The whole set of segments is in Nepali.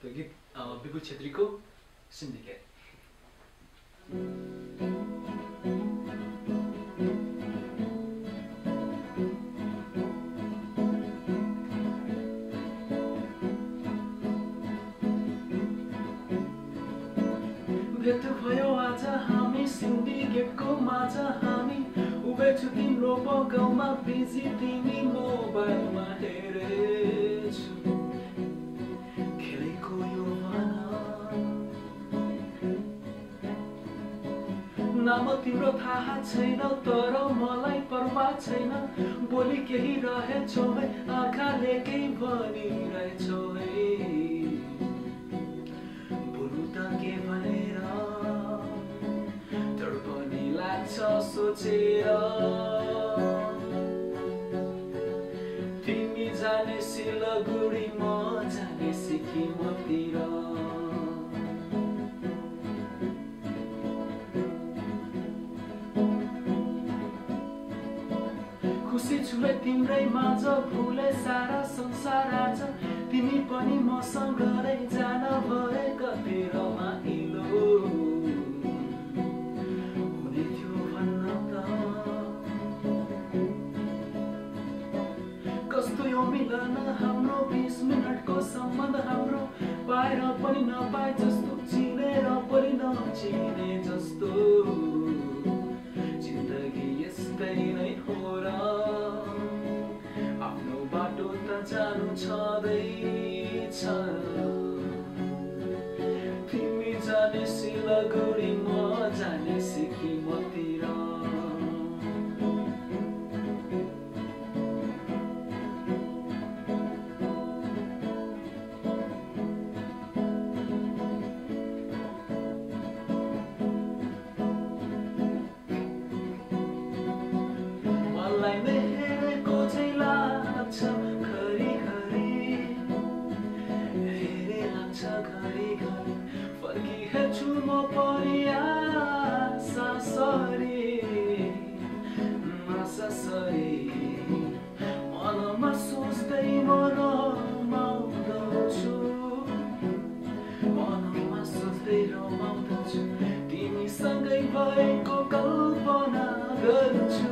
त्यो गीत विपुल छेत्रीको सिन्डिकेट। भेट भयो आज हामी सिन्डिकेटको माझ हामी उभे छु तिम्रो बगाउमा बिजी तिमी मोबाइलमा हेरेछु खेलेको यो नाम तिम्रो थाहा छैन तर मलाई परवाह छैन बोली केही रहेछौ है आँखाले केही भनिरहेछौ है बोल्नु त के भनेर तडपनी लाग्छ सोचेर तिमी जाने सिलगुडी म जाने सिक्किमतिर खुसी छु है तिम्रै माझ भुले सारा संसार आज तिमी पनि मसँगै जान भए कति रमाइलो हुने थियो भन्न त कस्तो यो मिलन हाम्रो 20 मिनटको सम्बन्ध हाम्रो पाएर पनि नपाए जस्तो चिनेर पनि नचिने जस्तो जिन्दगी यस्तै नै हो र आफ्नो बाटो त जानु छँदैछ तिमी जाने सिलगुडी म जाने सिक्किमतिर मलाई नै हेरेको चाहिँ लाग्छ घरिघरि हेरे लाग्छ घरिघरि फर्किहेछु म पनि आशासरी मनमा सोच्दै म रमाउँदछु मनमा सोच्दै रमाउँदछु तिमीसँगै भएको कल्पना गर्छु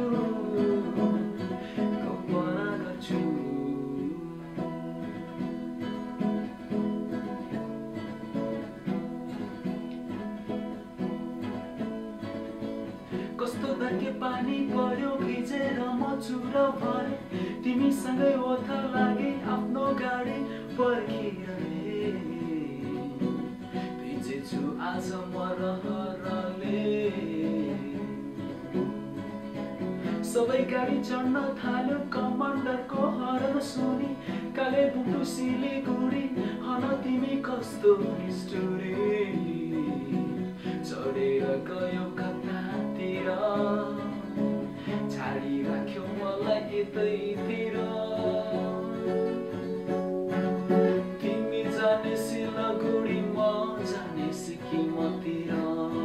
कस्तो धर्के पानी पर्यो भिजेर म चुर भए तिमीसँगै ओथा लागे आफ्नो गाडी पर्खिरहे भिजेछु आज म रहरले सबै गाडी चढ्न थाल्यो कमान्डरको हरन सुनि काले बुटु सिलिगुडी हन तिमी कस्तो निष्ठुरी चढेर गयो कतातिर छाडी राख्यो मलाई यतैतिर तिमी जाने सिलगुडी म जाने सिक्किमतिर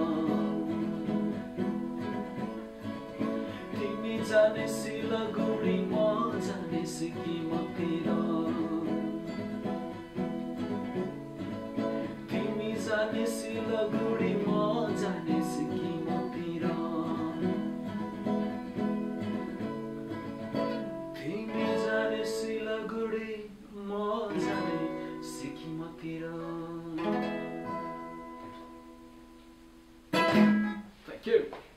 तिमी जाने सिलगुडी म जाने सिक्किमतिर तिमी जाने सिलगुडी म जाने सिक्किमतिर तिमी जाने सिलगुडी म जाने सिक्किमतिर Thank you.